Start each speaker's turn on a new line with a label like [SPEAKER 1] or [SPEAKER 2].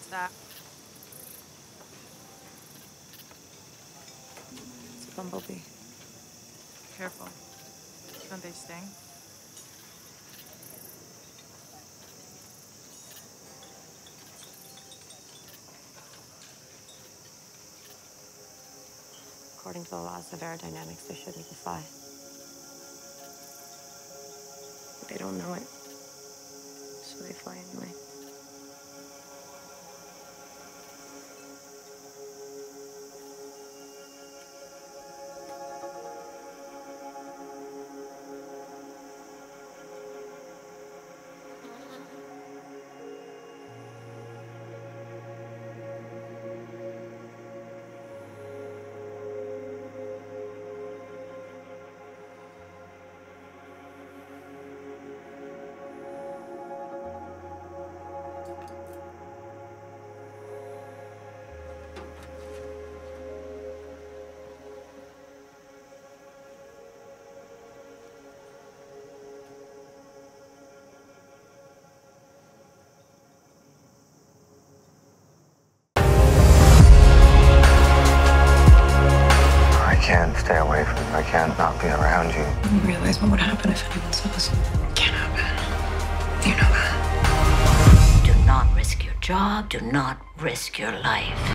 [SPEAKER 1] What's that?
[SPEAKER 2] It's a bumblebee.
[SPEAKER 1] Careful. Don't they sting?
[SPEAKER 2] According to the laws of aerodynamics, they shouldn't even fly. But they don't know it, so they fly anyway.
[SPEAKER 3] I can't stay away from you. I can't not be around you.
[SPEAKER 2] You realize what would happen if anyone saw us? Can't happen. You know that.
[SPEAKER 4] Do not risk your job. Do not risk your life.